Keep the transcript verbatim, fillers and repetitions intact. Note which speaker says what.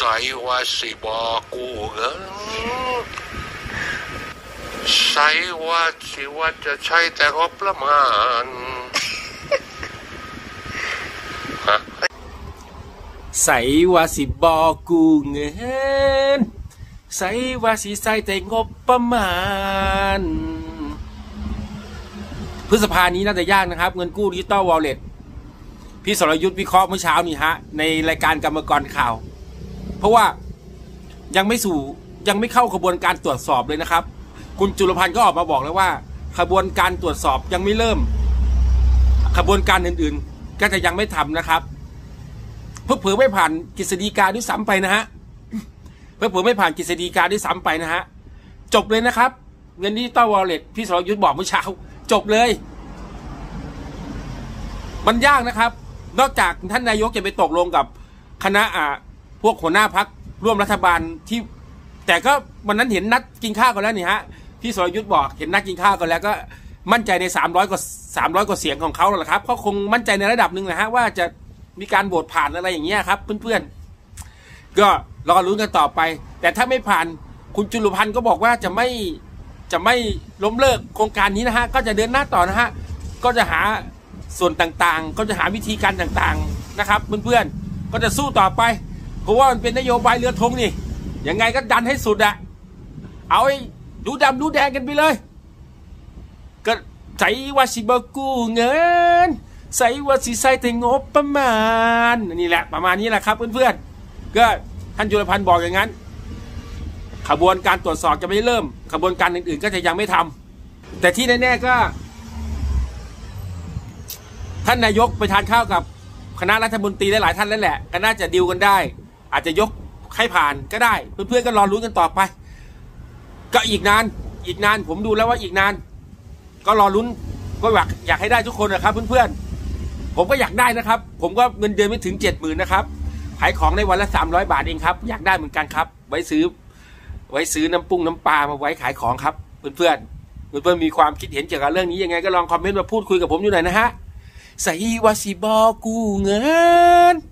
Speaker 1: ส่ว่าสิบอกกูเงินใส่ว่าสิว่าจะใช้แต่งบประมาณ
Speaker 2: ใส่ว่าสิบอกกูเงินใส่ว่าสิใส่แต่งบประมาณพฤษภานี้น่าจะยากนะครับเงินกู้ดิจิตอลวอลเล็ตพี่สรยุทธวิเคราะห์เมื่อเช้านี่ฮะในรายการกรรมกรข่าวเพราะว่ายังไม่สู่ยังไม่เข้ากระบวนการตรวจสอบเลยนะครับคุณจุลพันธ์ก็ออกมาบอกแล้วว่าขบวนการตรวจสอบยังไม่เริ่มขบวนการอื่นๆก็จะยังไม่ทำนะครับเพื่อเผื่อไม่ผ่านกฤษฎีกาด้วยซ้ำไปนะฮะเพื่อเผื่อไม่ผ่านกฤษฎีกาด้วยซ้ำไปนะฮะจบเลยนะครับเงินดิจิตอลวอลเล็ตพี่สรยุทธบอกเมื่อเช้าจบเลยมันยากนะครับนอกจากท่านนายกจะไปตกลงกับคณะอ่าพวกหัวหน้าพรรคร่วมรัฐบาลที่แต่ก็วันนั้นเห็นนัดกินข้าวกันแล้วนี่ฮะพี่สรยุทธบอกเห็นนัดกินข้าวกันแล้วก็มั่นใจในสามร้อยกว่าสามร้อยกว่าเสียงของเขาแล้วล่ะครับเขาคงมั่นใจในระดับหนึ่งนะฮะว่าจะมีการโหวตผ่านอะไรอย่างเงี้ยครับเพื่อนๆก็รอลุ้นกันต่อไปแต่ถ้าไม่ผ่านคุณจุลพันธ์ก็บอกว่าจะไม่จะไม่ล้มเลิกโครงการนี้นะฮะก็จะเดินหน้าต่อนะฮะก็จะหาส่วนต่างๆก็จะหาวิธีการต่างๆนะครับเพื่อนๆก็จะสู้ต่อไปเพราะว่ามันเป็นนโยบายเรือธงนี่ยังไงก็ดันให้สุดอะเอาไอ้ดูดำดูแดงกันไปเลยก็ใส่ว่าสิบกูเงินใส่ว่าสิใส่แต่งบประมาณนี่แหละประมาณนี้แหละครับเพื่อนๆก็ท่านจุลพันธ์บอกอย่างนั้นขบวนการตรวจสอบจะไม่เริ่มขบวนการอื่นๆก็จะยังไม่ทำแต่ที่แน่ๆก็ท่านนายกไปทานข้าวกับคณะรัฐมนตรีหลายๆท่านแล้วแหละก็น่าจะดีลกันได้อาจจะยกให้ผ่านก็ได้เพื่อนๆก็รอลุ้นกันต่อไปก็อีกนานอีกนานผมดูแล้วว่าอีกนานก็รอลุ้นก็อยากอยากให้ได้ทุกคนนะครับเพื่อนๆผมก็อยากได้นะครับผมก็เงินเดือนไม่ถึงเจ็ดหมื่นนะครับขายของในวันละสามร้อยบาทเองครับอยากได้เหมือนกันครับไว้ซื้อไว้ซื้อน้ำปุ้งน้ำปลามาไว้ขายของครับเพื่อนๆเพื่อนๆมีความคิดเห็นเกี่ยวกับเรื่องนี้ยังไงก็ลองคอมเมนต์มาพูดคุยกับผมอยู่หน่อยนะฮะใส่ว่าสิบอกกูเงิน